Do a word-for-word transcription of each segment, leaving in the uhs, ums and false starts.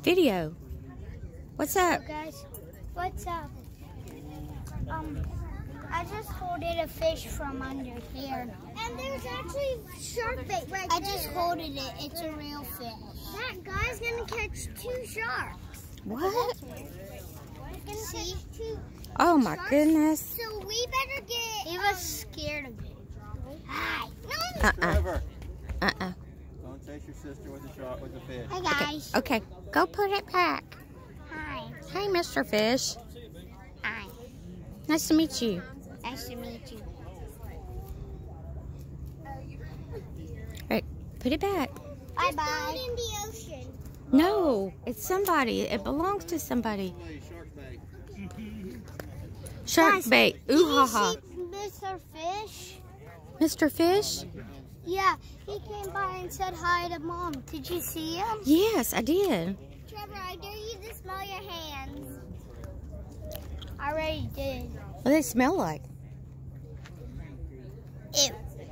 Video. What's up? Hello guys, what's up? Um, I just holded a fish from under here. And there's actually shark bait right I there. I just holded it. It's a real fish. That guy's gonna catch two sharks. What? See? Two Oh my sharks. goodness. So we better get... He was scared of it. Hi. No. Uh-uh. Uh-uh. Don't chase your sister with a shark with a fish. Hi guys. Okay. okay, go put it back. Hi. Hey, Mister Fish. Hi. Nice to meet you. Nice to meet you. All right, put it back. Bye bye. In the ocean. No, it's somebody. It belongs to somebody. Shark Guys, bait. Ooh ha ha. Mister Fish? Mister Fish? Yeah, he came by and said hi to Mom. Did you see him? Yes, I did. Trevor, I dare you to smell your hands. I already did. What do they smell like? Ew.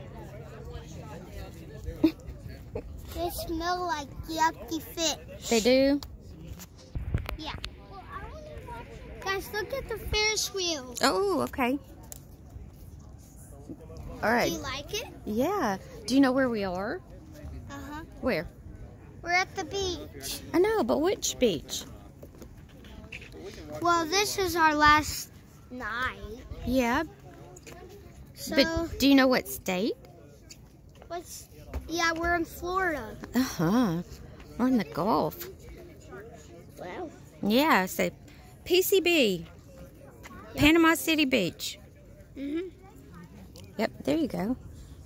They smell like yucky fish. They do? Yeah. Well, I wanna watch... Guys, look at the Ferris wheel. Oh, okay. All right. Do you like it? Yeah. Do you know where we are? Uh-huh. Where? We're at the beach. I know, but which beach? Well, this is our last night. Yeah. So, But do you know what state? what's... Yeah, we're in Florida. Uh-huh. We're in the Gulf. Wow. Yeah, so P C B. Yep. Panama City Beach. Mm-hmm. Yep, there you go.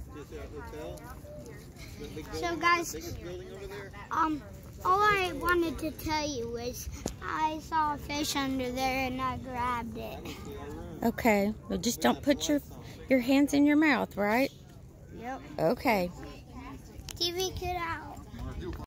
So, guys, um, all I wanted to tell you was I saw a fish under there and I grabbed it. Okay, but just don't put your your hands in your mouth, right? Yep. Okay. T V Kid out.